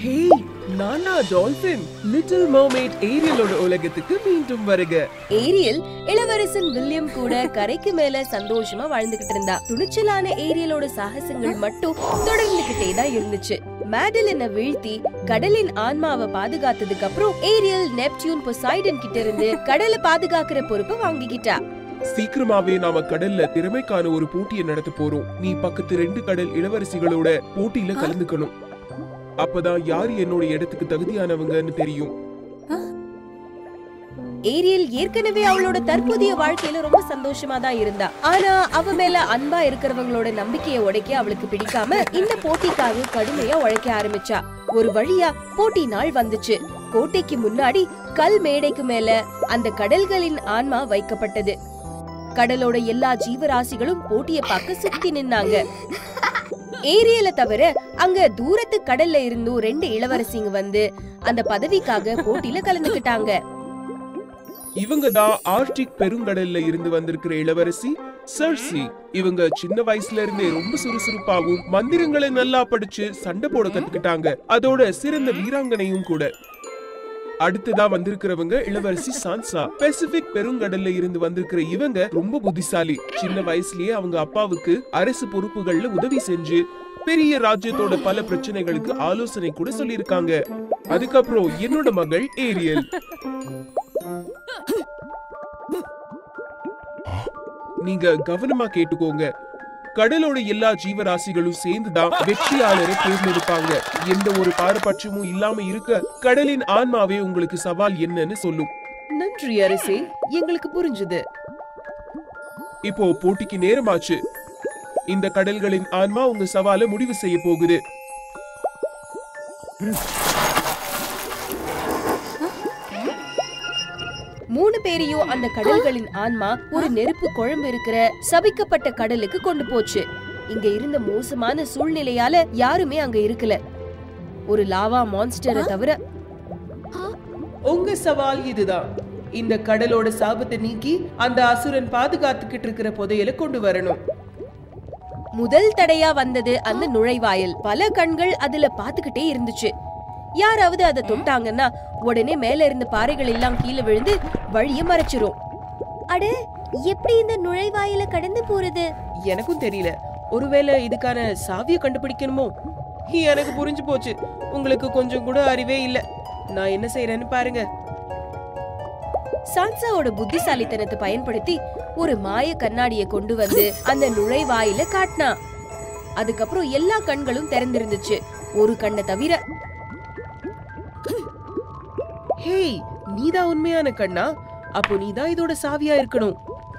ஹே, நானா dolphin. Little மர்மெய்ட் ஏரியலோட உலகத்துக்கு மீண்டும் வருக. ஏரியல் இளவரசன் வில்லியம் கூட கரைக்கு மேல சந்தோஷமா வாழ்ந்துகிட்டு இருந்தா. துணிச்சலான ஏரியலோட சாகசங்கள் மட்டும் தொடர்ந்துகிட்டே தான் இருந்துச்சு. மேடலினை வீழ்த்தி கடலின் ஆன்மாவை பாதுகாத்ததுக்கு அப்புறம் ஏரியல் நெப்டியூன் பொசைடன் கிட்ட இருந்து கடலை பாதுகாக்கிற பொறுப்பை வாங்கிக்கிட்டா. சீக்கிரமாவே நாம கடல்ல திறமைக்கான ஒரு போட்டியை நடத்த போறோம். நீ பக்கத்து 2 கடல் இளவரசிகளோட போட்டியில கலந்துக்கணும். அப்பதான் யாரு என்னோட இடத்துக்கு தகுதியானவங்கன்னு தெரியும். ஏரியல் ஏற்கனவே அவளோட தற்போதைய வாழ்க்கையில ரொம்ப சந்தோஷமா தான் இருந்தா. ஆனா அவ மேல அன்பா இருக்கிறவங்களோட நம்பிக்கையை உடைக்க அவளுக்கு பிடிக்காம இந்த போட்டிக்காக கடுமையா உழைக்க ஆரம்பிச்சா. ஒரு வழியா போட்டி நாள் வந்துச்சு. கோட்டைக்கு முன்னாடி கல் மேடைக்கு மேல அந்த கடல்களின் ஆன்மா வைக்கப்பட்டது. கடலோட எல்லா ஜீவராசிகளும் போட்டியை பார்க்க சுத்தி நின்னாங்க. ஏரியல தவிர அங்க தூரத்து கடல்ல இருந்தும் 2 இளவரசிங்க வந்து அந்த பதவிக்காக போட்டியில கலந்துக்கிட்டாங்க. இவங்க தான் ஆர்டிக் பெருங்கடல்ல இருந்து வந்திருக்கிற இளவரசி சர்சி. இவங்க சின்ன வயசுல இருந்தே ரொம்ப சுறுசுறுப்பாவும் மந்திரங்களை நல்லா படிச்சு சண்டை போட கத்துக்கிட்டாங்க. அதோட சிறந்த வீராங்கனையும் கூட. அடுத்ததா வந்திருக்கிறவங்க இளவரசி சான்சா. பசிபிக் பெருங்கடல்ல இருந்து வந்திருக்கிற இவங்க ரொம்ப புத்திசாலி. சின்ன வயசுலயே அவங்க அப்பாவுக்கு அரசு பொறுப்புகள்ல உதவி செஞ்சு பெரிய ராஜ்யத்தோட பல பிரச்சனைகளுக்கு ஆலோசனை கூட சொல்லிருக்காங்க. அதுக்கப்புறம் என்னோட மகள் ஏரியல். நீங்க கவனமா கேட்டுக்கோங்க. கடலோட எல்லா ஜீவராசிகளும் சேர்ந்துதான் வெற்றியாளரை தேர்ந்தெடுப்பாங்க. எந்த ஒரு பாரபட்சமும் இல்லாம இருக்க கடலின் ஆன்மாவே உங்களுக்கு சவால் என்னன்னு சொல்லும். நன்றி அரசே, எங்களுக்கு புரிஞ்சுது. இப்போ போட்டிக்கு நேரமாச்சு. இந்த கடல்களின் ஆன்மா உங்க சவாலை முடிவு செய்ய போகுது. மூணு பேரையும் அந்த கடல்களின் ஆன்மா ஒரு நெருப்பு குழம்பு இருக்கிற சபிக்கப்பட்ட கடலுக்கு கொண்டு போச்சு. இங்க இருந்த மோசமான சூழ்நிலையால யாருமே அங்க இருக்கல, ஒரு லாவா மான்ஸ்டரை தவிர. உங்க சவால் இதுதான். இந்த கடலோட சாபத்தை நீக்கி அந்த அசுரன் பாதுகாத்துக்கிட்டு இருக்கிற புதையலை கொண்டு வரணும். முதல் தடையா வந்தது அந்த நுழைவாயில். பல கண்கள் அதுல பாத்துக்கிட்டே இருந்துச்சு. யாராவது அதை தொட்டாங்கன்னா உடனே மேல இருந்த பாறைகள் எல்லாம் கீழே விழுந்து வழிய மறைச்சிரும். அட, எப்படி இந்த நுழைவாயில கடந்து போறது? எனக்கும் தெரியல. ஒருவேளை இதுக்கான சாவிய கண்டுபிடிக்கணுமோ? எனக்கு புரிஞ்சு போச்சு, உங்களுக்கு கொஞ்சம் கூட அறிவே இல்ல. நான் என்ன செய்யறேன்னு பாருங்க. சான்சாவோட புத்திசாலித்தனத்தை பயன்படுத்தி ஒரு மாய கண்ணாடியை கொண்டு வந்து அந்த நுழைவாயில காட்டினா. அதுக்கப்புறம் எல்லா கண்களும் திறந்திருந்துச்சு, ஒரு கண்ணை தவிர. ஹேய், நீதான் உண்மையான கண்ணா? அப்போ நீதான் இதோட சாவியா இருக்கணும்.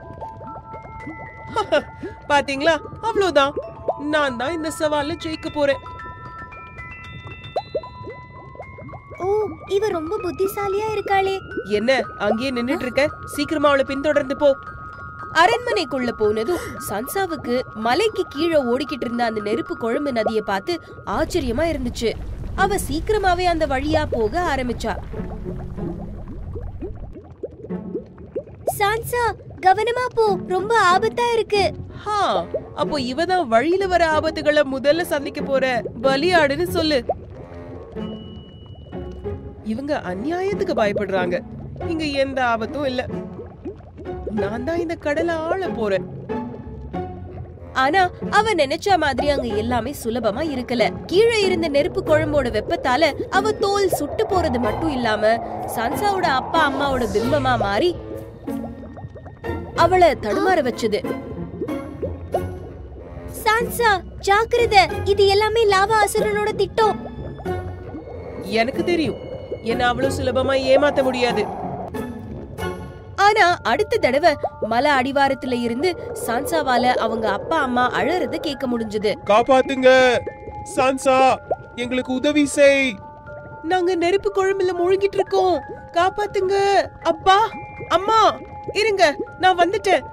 பாத்தீங்களா, அவ்வளவுதான். நான் தான் இந்த சவால்ல ஜெயிக்க போறேன். ஓ, இவ ரொம்ப புத்திசாலியா இருக்காளே. என்ன அங்கேயே நின்னுட்டு இருக்க? சீக்கிரமா அவளை பின்தொடர்ந்து போ. அரண்மனைக்குள்ள போனதும் சான்சாவுக்கு மலைக்கு கீழே ஓடிக்கிட்டு இருந்த அந்த நெருப்பு குழம்பு நதியை பார்த்து ஆச்சரியமா இருந்துச்சு. அவ சீக்கிரமாவே அந்த வழியா போக ஆரம்பிச்சா. சான்சா, கவனமா போ, ரொம்ப ஆபத்தா இருக்கு. அப்போ இவதான் வழியில வர ஆபத்துகளை முதல்ல சந்திக்க போற பலியாடுன்னு சொல்லு. இவங்க அநியாயத்துக்கு பயப்படுறாங்க. இங்க எந்த ஆபத்தும் இல்ல. நான் தான் இந்த கடலை ஆள போறேன். ஆனா அவ நினைச்ச மாதிரி அங்க எல்லாமே சுலபமா இருக்கல. கீழே இருந்த நெருப்பு குழம்போட வெப்பத்தால அவ தோல் சுட்டு போறது மட்டும் இல்லாம சான்சாவோட அப்பா அம்மாவோட பிம்பமா மாறி அவளை தடுமாற வச்சது. சான்சா, ஜாக்கிரதை, இது எல்லாமே லாவா அசுரனோட திட்டம். எனக்கு தெரியும், என்ன அவ்வளவு சுலபமா ஏமாத்த முடியாது. ஆனா அடுத்த தடவை மலை அடிவாரத்துல இருந்து சான்சாவால அவங்க அப்பா அம்மா அழறத கேட்க முடிஞ்சது. காப்பாத்துங்க சான்சா, எங்களுக்கு உதவி செய். நாங்க நெருப்பு குழம்புல மூழ்கிட்டு இருக்கோம், காப்பாத்துங்க. அப்பா அம்மா, இருங்க, நான் வந்துட்டேன்.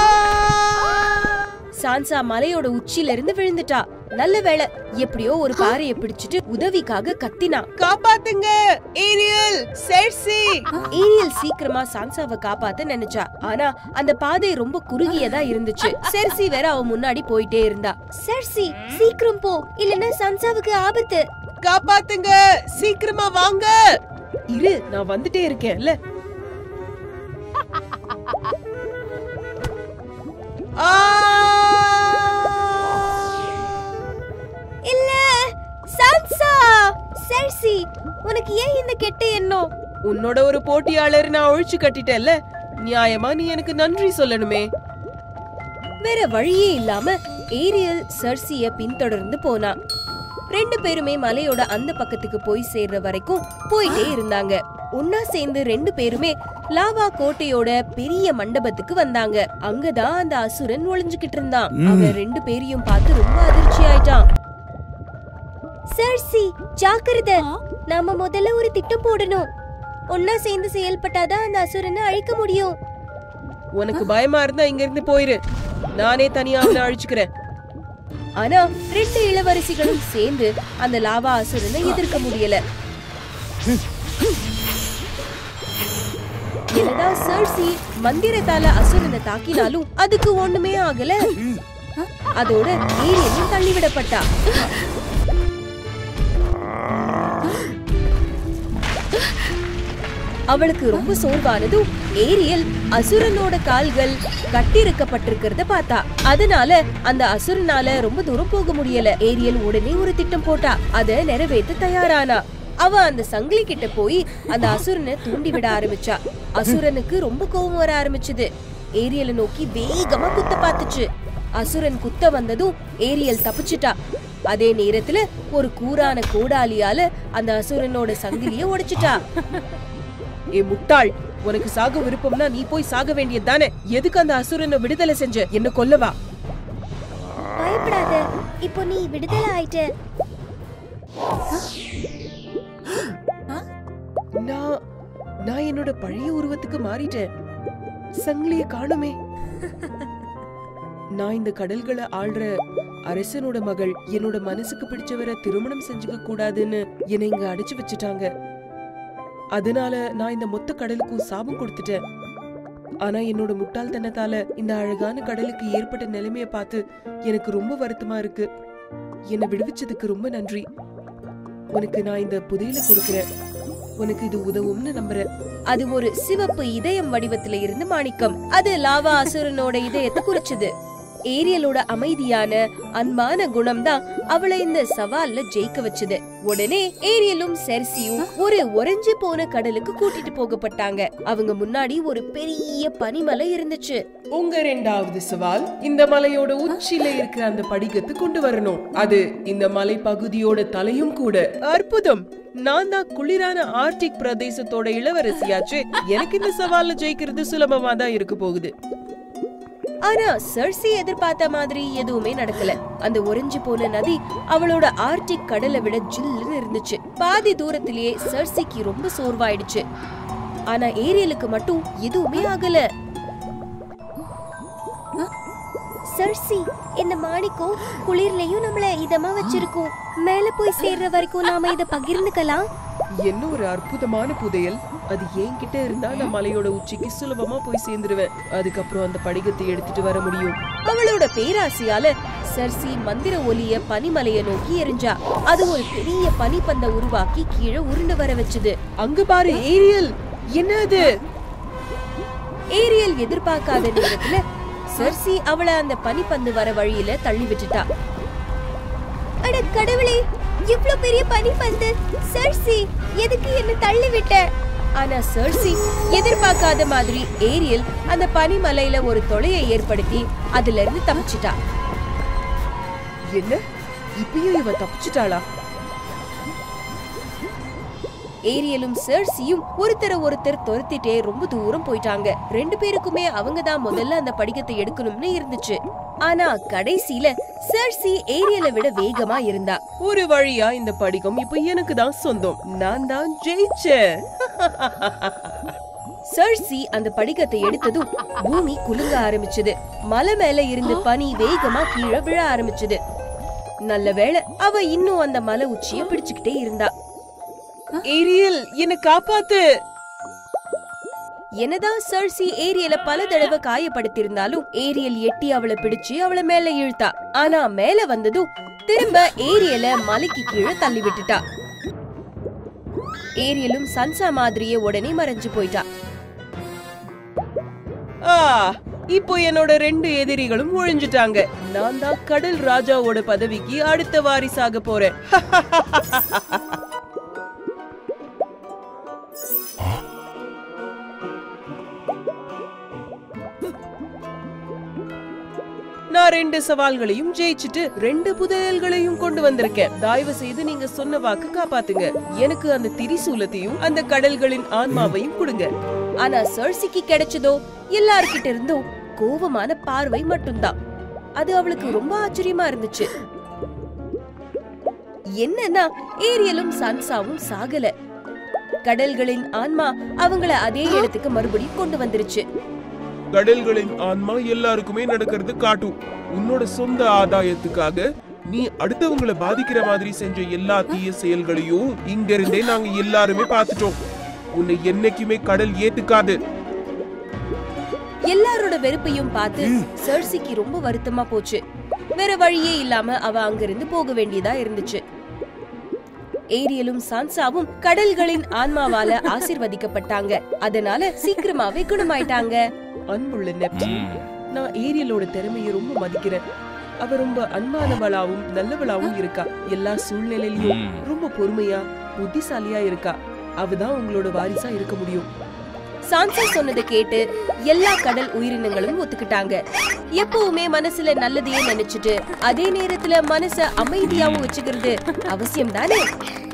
சான்சா மலையோட உச்சியில இருந்து விழுந்துட்டா. நல்ல வேளை, எப்படியோ ஒரு பாறையை பிடிச்சிட்டு உதவிக்காக கத்தினா. காப்பாத்துங்க ஏரியல், செர்சி. ஏரியல் சீக்கிரமா சான்சாவை காப்பாத்த நினைச்சா. ஆனா அந்த பாதை ரொம்ப குறுகியதா இருந்துச்சு. செர்சி வேற அவ முன்னாடி போயிட்டே இருந்தா. செர்சி, சீக்கிரம் போ, இல்லன்னா சான்சாவுக்கு ஆபத்து. காப்பாத்துங்க, சீக்கிரமா வாங்க. இரு, நான் வந்துட்டே இருக்கேன்ல. இல்ல சான்சா, செர்சி, உனக்கு ஏன் இந்த கெட்ட எண்ணம்? உன்னோட ஒரு போட்டியாளர் நான் ஒழிச்சு கட்டிட்டேன்ல, நியாயமா நீ எனக்கு நன்றி சொல்லணுமே. வேற வழியே இல்லாம ஏரியல் செர்சிய பின்தொடர்ந்து போனா. ரெண்டு பேருமே மலையோட அந்த பக்கத்துக்கு போய் சேர்ற வரைக்கும் போயிட்டே இருந்தாங்க. ஒன்னா சேர்ந்து ரெண்டு பேருமே லாவா கோட்டையோட பெரிய மண்டபத்துக்கு வந்தாங்க. அங்கதான் அந்த அசுரன் ஒளிஞ்சுகிட்டு இருந்தான். அவன் ரெண்டு பேரையும் பார்த்து ரொம்ப அதிர்ச்சி ஆயிட்டான். செர்சி, ஜாக்கிரதை, நாம முதல்ல ஒரு திட்டம் போடணும். ஒன்னா சேர்ந்து செயல்பட்டாதான் அந்த அசுரனை அழிக்க முடியும். உனக்கு பயமா இருந்தா இங்க இருந்து போயிரு, நானே தனியா அவனை அழிச்சுக்கிறேன். ஆனா ரெண்டு இளவரசிகளும் சேர்ந்து அந்த லாவா அசுரனை எதிர்க்க முடியல. என்னதான் செர்சி மந்திரத்தால அசுரனை தாக்கினாலும் அதுக்கு ஒண்ணுமே ஆகல. அதோட ஏரியலும் தள்ளிவிடப்பட்டா. அவளுக்கு ரொம்ப சோர்வானதும் ஏரியல் அசுரனோட கால்கள் கட்டிருக்கப்பட்டிருக்கிறத பார்த்தா. அதனால அந்த அசுரனால ரொம்ப தூரம் போக முடியல. ஏரியல் உடனே ஒரு திட்டம் போட்டா. அத நிறைவேற்ற தயாரானா. அவ அந்த சங்கிலி கிட்ட போய் அந்த அசுரனை தூண்டி விட ஆரம்பிச்சா. அசுரனுக்கு ரொம்ப கோபம் வர ஆரம்பிச்சது. ஏரியலை நோக்கி வேகமா குத்த பாத்துச்சு. அசுரன் குத்த வந்ததும் ஏரியல் தப்பிச்சிட்டா. அதே நேரத்துல ஒரு கூரான கோடாலியால அந்த அசுரனோட சங்கிலிய உடைச்சிட்டா. ஏ முட்டாள், உனக்கு சாக விருப்பம்னா நீ போய் சாக வேண்டியது தானே. எதுக்கு அந்த அசுரனை விடுதலை செஞ்ச? என்ன கொல்லவா? பயப்படாத, இப்போ நீ விடுதலை ஆயிட்ட. நான் என்னோட பழைய உருவத்துக்கு மாறிட்டேன். சங்கிலிய காணுமே. நான் இந்த கடல்களை ஆள்ற அரசனோட மகள். என்னோட மனசுக்கு பிடிச்சவரை திருமணம் செஞ்சுக்க கூடாதுன்னு என்னை இங்க அடைச்சு வச்சுட்டாங்க. அதனால நான் இந்த மொத்த கடலுக்கும் சாபம் கொடுத்துட்டேன். ஆனா என்னோட முட்டாள்தனத்தால இந்த அழகான கடலுக்கு ஏற்பட்ட நிலைமைய பார்த்து எனக்கு ரொம்ப வருத்தமா இருக்கு. என்னை விடுவிச்சதுக்கு ரொம்ப நன்றி. உனக்கு நான் இந்த புதையல கொடுக்கிறேன். உனக்கு இது உதவும்னு நம்புறேன். அது ஒரு சிவப்பு இதயம் வடிவத்துல இருந்து மாணிக்கம். அது லாவா அசுரனோட இதயத்தை குறிச்சது. ஏரியலோட அமைதியான அன்பான குணம் தான் அவளை இந்த சவால்ல ஜெயிக்க வச்சது. உடனே ஏரியலும் செர்சியும் ஒரு உறைஞ்சு போன கடலுக்கு கூட்டிட்டு போகப்பட்டாங்க. அவங்க முன்னாடி ஒரு பெரிய பனிமலை இருந்துச்சு. உங்க இரண்டாவது சவால், இந்த மலையோட உச்சியில இருக்கிற அந்த படிகத்தை கொண்டு வரணும். அது இந்த மலை பகுதியோட தலையும் கூட. அற்புதம்! நான் தான் குளிரான ஆர்டிக் பிரதேசத்தோட இளவரசியாச்சு. எனக்கு இந்த சவால்ல ஜெயிக்கிறது சுலபமா தான் இருக்க போகுது. ஆனா செர்சி எதிர்பார்த்த மாதிரி எதுவுமே நடக்கல. அந்த உறைஞ்சு போன நதி அவளோட ஆர்டிக் கடலை விட ஜில்லுன்னு இருந்துச்சு. பாதி தூரத்திலேயே செர்சிக்கு ரொம்ப சோர்வாயிடுச்சு. ஆனா ஏரியலுக்கு மட்டும் எதுவுமே ஆகல. செர்சி, இந்த மாணிக்கம் குளிர்லயும் நம்மள இதமா வச்சிருக்கோம். மேல போய் சேர்ற வரைக்கும் நாம இத பகிர்ந்துக்கலாம். என்ன ஒரு அற்புதமான புதையல்! அது என்கிட்ட இருந்தா நான் மலையோட உச்சிக்கு சுலபமா போய் சேர்ந்துருவேன். அதுக்கப்புறம் அந்த படிகத்தை எடுத்துட்டு வர முடியும். அவளோட பேராசையால செர்சி மந்திர ஒலிய பனிமலைய நோக்கி எரிஞ்சா. அது ஒரு பெரிய பனிப்பந்த உருவாக்கி கீழே உருண்டு வர வச்சது. அங்க பாரு ஏரியல்! என்ன அது? ஏரியல் எதிர்பார்க்காத நேரத்துல செர்சி அவளை அந்த பனிப்பந்து வர வழியில தள்ளி விட்டுட்டா. அட கடவுளே, இவ்ளோ பெரிய பனிப்பந்து! செர்சி, எதுக்கு என்ன தள்ளி விட்ட? ஆனா செர்சி எதிர்பார்க்காத மாதிரி ஏரியல் அந்த பனிமலையில ஒரு தொலையை ஏற்படுத்தி அதுல இருந்து தப்பிச்சிட்டா. என்ன, இப்பயும் இவ தப்பிச்சிட்டாளா? ஏரியலும் செர்சியும் ஒருத்தர் துரத்திட்டே ரொம்ப தூரம் போயிட்டாங்க. ரெண்டு பேருக்குமே அவங்க தான் முதல்ல அந்த படிகத்தை எடுக்கணும்னு இருந்துச்சு. ஆனா கடைசியில செர்சி ஏரியலை விட வேகமா இருந்தா. ஒரு வழியா இந்த படிகம் இப்ப எனக்கு தான் சொந்தம். நான் தான் ஜெயிச்சேன். செர்சி அந்த படிகத்தை எடுத்ததும் பூமி குலுங்க ஆரம்பிச்சது. மலை மேல இருந்து பனி வேகமா கீழே விழ ஆரம்பிச்சது. நல்ல வேளை அவ இன்னும் அந்த மலை உச்சிய பிடிச்சுக்கிட்டே இருந்தா. ஏரியல், என்ன காப்பாத்து! என்னதான் செர்சி ஏரியல பல தடவை காயப்படுத்திருந்தாலும் ஏரியல் எட்டி அவளை பிடிச்சு அவளை மேல இழுத்தா. ஆனா மேல வந்ததும் திரும்ப ஏரியல மலைக்கு கீழே தள்ளி விட்டுட்டா. ஏரியலும் சன்சா மாதிரியே உடனே மறைஞ்சு போயிட்டா. இப்போ என்னோட 2 எதிரிகளும் ஒழிஞ்சிட்டாங்க. நான் தான் கடல் ராஜாவோட பதவிக்கு அடுத்த வாரிசாக போறேன். நான் 2 சவால்களையும் ஜெயிச்சுட்டு 2 புதையல்களையும் கொண்டு வந்திருக்கேன். தயவு செய்து நீங்க சொன்ன வாக்கு காப்பாத்துங்க. எனக்கு அந்த திரிசூலத்தையும் அந்த கடல்களின் ஆன்மாவையும் கொடுங்க. ஆனா சர்சிக்கு கிடைச்சதோ எல்லார்கிட்ட இருந்தும் கோபமான பார்வை மட்டும்தான். அது அவளுக்கு ரொம்ப ஆச்சரியமா இருந்துச்சு. என்னன்னா ஏரியலும் சன்சாவும் சாகல. கடல்களின் ஆன்மா அவங்கள அதே இடத்துக்கு மறுபடியும் கொண்டு வந்துருச்சு. கடல்களின் ஆன்மா எல்லாருக்குமே நடக்கிறது காட்டும். உன்னோட சொந்த ஆதாயத்துக்காக நீ அடுத்தவங்களை பாதிக்கிற மாதிரி செஞ்ச எல்லா தீய செயல்களையும் இங்க இருந்தே நாங்க எல்லாருமே பார்த்துட்டோம். உன்னை என்னைக்குமே கடல் ஏத்துக்காது. எல்லாரோட வெறுப்பையும் பார்த்து சர்சிக்கு ரொம்ப வருத்தமா போச்சு. வேற வழியே இல்லாம அவ அங்கிருந்து போக வேண்டியதா இருந்துச்சு. ஏரியலும் சான்சாவும் கடல்களின் ஆன்மாவால ஆசீர்வதிக்கப்பட்டாங்க. அதனால சீக்கிரமாவே குணமாயிட்டாங்க. அன்புள்ள நெப்டியூன், நான் ஏரியலோட திறமையை ரொம்ப மதிக்கிறேன். அவ ரொம்ப அன்பானவளாவும் நல்லவளாவும் இருக்கா. எல்லா சூழ்நிலையிலும் ரொம்ப பொறுமையா புத்திசாலியா இருக்கா. அவதான் உங்களோட வாரிசா இருக்க முடியும். சான்சா சொன்னதை கேட்டு எல்லா கடல் உயிரினங்களும் ஒத்துக்கிட்டாங்க. எப்பவுமே மனசுல நல்லதையே நினைச்சிட்டு அதே நேரத்துல மனச அமைதியாவும் வச்சுக்கிறது அவசியம் தானே.